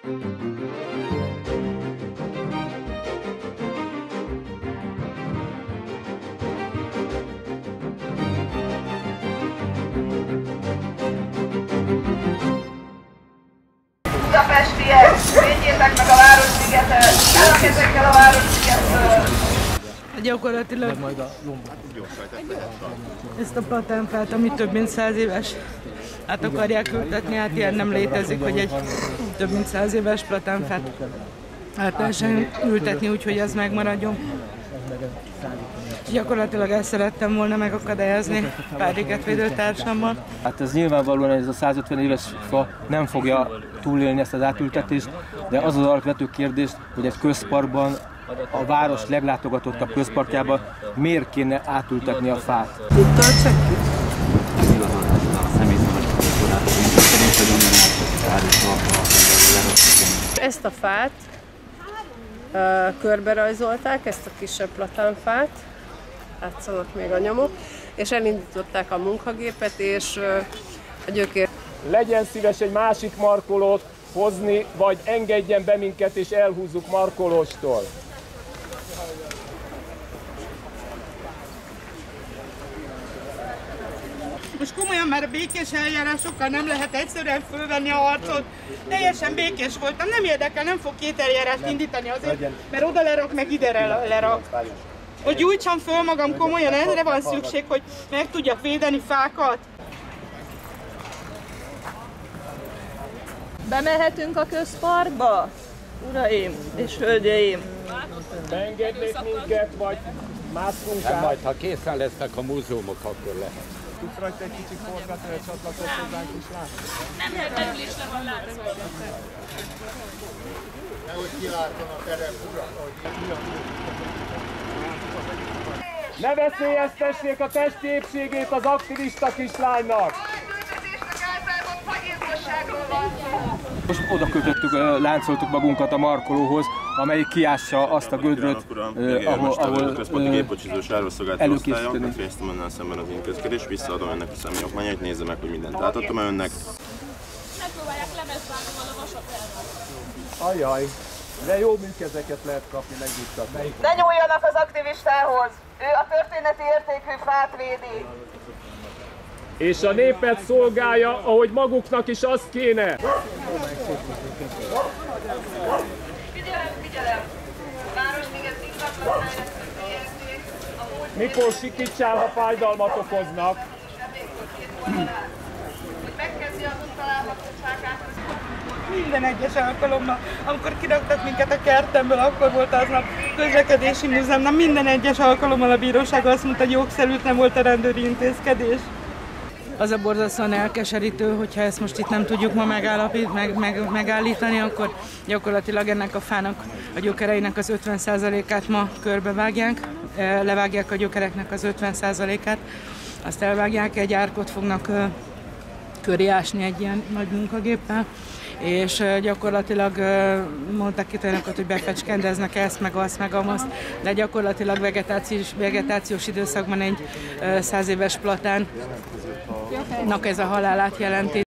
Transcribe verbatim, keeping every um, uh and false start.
Budapestiek, védjétek meg a Városligetet! Állok ezekkel a Városligetről! Gyakorlatilag ezt a platánfát, ami több mint száz éves, át akarják ültetni, hát ilyen nem létezik, hogy egy több mint száz éves platánfát át lehessen ültetni, úgyhogy ez megmaradjon. Gyakorlatilag ezt szerettem volna megakadályozni pár ligetvédő társammal. Hát ez nyilvánvalóan ez a százötven éves fa nem fogja túlélni ezt az átültetést, de az az alapvető kérdés, hogy egy közparkban, a város leglátogatottabb közparkjában miért kéne átültetni a fát. Ezt a fát uh, körberajzolták, ezt a kisebb platánfát, látszanak még a nyomok, és elindították a munkagépet, és uh, a gyökér. Legyen szíves egy másik markolót hozni, vagy engedjen be minket, és elhúzzuk markolóstól. Most komolyan már a békés eljárásokkal nem lehet egyszerűen fölvenni a harcot. Teljesen békés voltam, nem érdekel, nem fog két eljárást indítani azért, mert oda lerak, meg ide lerak. Hogy gyújtsam föl magam komolyan, erre van szükség, hogy meg tudjak védeni fákat. Bemehetünk a közparkba? Uraim és hölgyeim! Beengednék minket, vagy mászunk át? Majd, ha készen lesznek a múzeumok, akkor lehet. Tudsz rajta egy kicsit forgatni, hogy csatlakoz hozzánk is látni? Nem lehet belül is le van látszva. Nehogy kilátson a terep, urak, Ne veszélyeztessék a testi épségét az aktivista kislánynak! Most oda kötöttük, láncoltuk magunkat a markolóhoz, amelyik kiássa azt a gödröt, uh, ahol, ahol központi gépkocsizós áruszolgáltató osztályon, befejeztem önnel szemben az intézkedést, visszaadom önnek a személyokmányait, nézze meg, hogy mindent átadtam önnek. Megpróbálják lemezváltóval a vasat elvenni. Ajaj, de jó műkezeket lehet kapni, megnyugtatni. Ne nyúljanak az aktivistához! Ő a történeti értékű fát védi! És a népet szolgálja, ahogy maguknak is azt kéne. Figyelem, figyelem! Városliget ingatlan fejlesztő zé es té a múlt Mikor sikítsál, ha fájdalmat okoznak? hogy megkezdi az úttalálhatóságát. Minden egyes alkalommal, amikor kiraktak minket a kertemből, akkor volt aznap közlekedési múzeumban, minden egyes alkalommal a bíróság azt mondta, hogy jogszerűt nem volt a rendőri intézkedés. Az a borzasztóan elkeserítő, hogyha ezt most itt nem tudjuk ma megállapít, meg, meg, megállítani, akkor gyakorlatilag ennek a fának, a gyökereinek az ötven százalékát ma körbevágják, levágják a gyökereknek az ötven százalékát, azt elvágják, egy árkot fognak köré ásni egy ilyen nagy munkagéppel, és gyakorlatilag mondták itt olyanokat, hogy befecskendeznek ezt, meg azt, meg amazt, de gyakorlatilag vegetációs, vegetációs időszakban egy száz éves platánnak ez a halálát jelenti.